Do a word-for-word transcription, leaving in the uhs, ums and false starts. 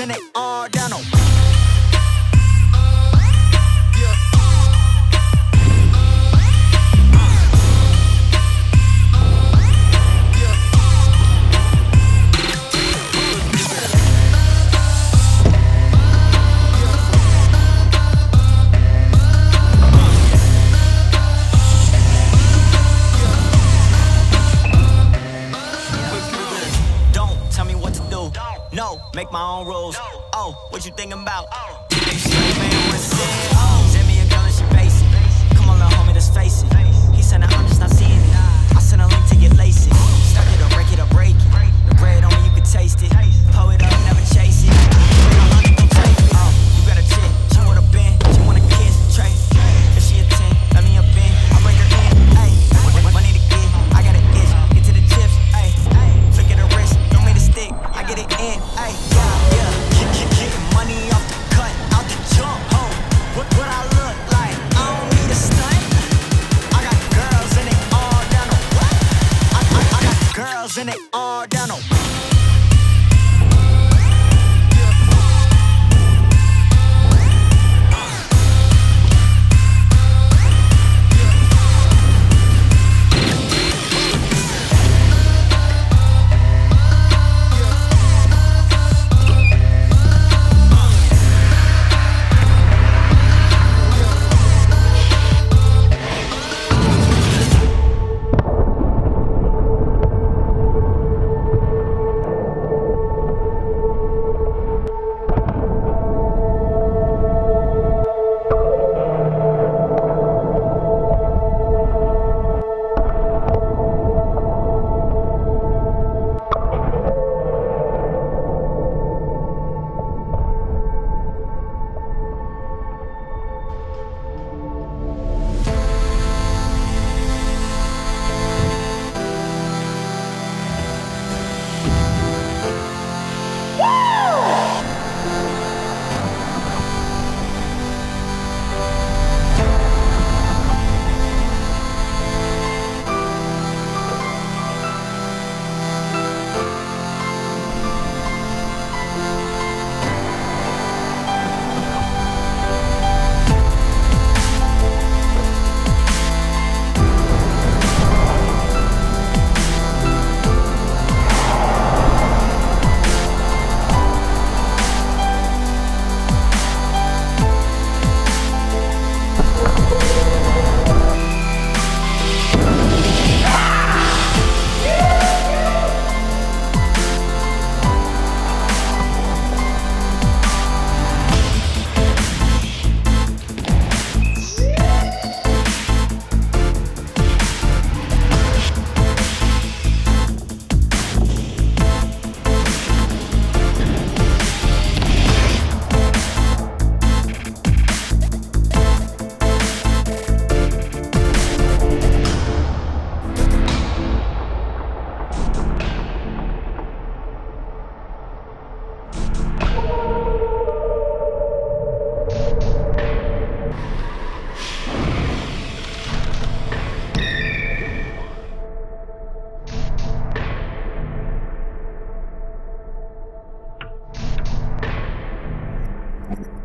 and they all down on. No, make my own rules. Oh, what you thinking about? Send me a girl and she basic. Come on, little homie, let's face it. He said I'm just not seeing it. I sent a link to get lazy. Stuck it up, break it up, break it. The bread on me, you can taste it. Pull it up, never chase it. Oh, you got a chick, she want a bend, she want a kiss, Trey. If she a ten, let me a bend, I break her in. Ayy, money to get, I got an itch. Get to the chips, ayy. Flick at the wrist, don't make a stick, I get it in. Ayy, yeah, yeah. Get, get, get money off the cut, out the jump. Oh, what what I look like? I don't need a stunt. I got girls and they all down on what? I, I, I got girls and they all down on. You